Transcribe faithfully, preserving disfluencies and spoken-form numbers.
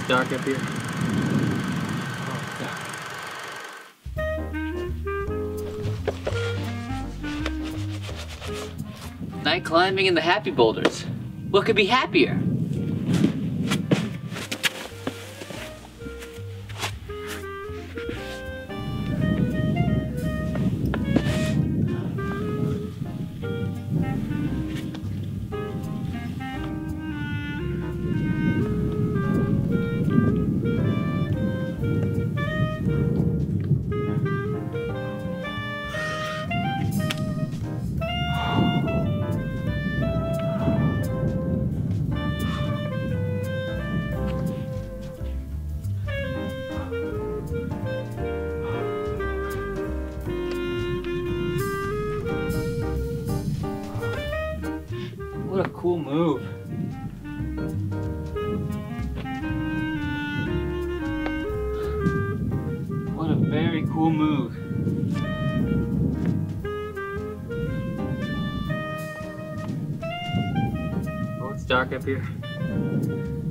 It's dark up here. Night climbing in the Happy Boulders. What could be happier? What a cool move. What a very cool move. Oh, it's dark up here.